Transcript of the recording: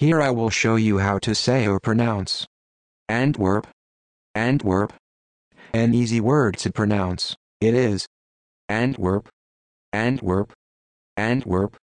Here I will show you how to say or pronounce Antwerp, Antwerp. An easy word to pronounce. It is Antwerp, Antwerp, Antwerp.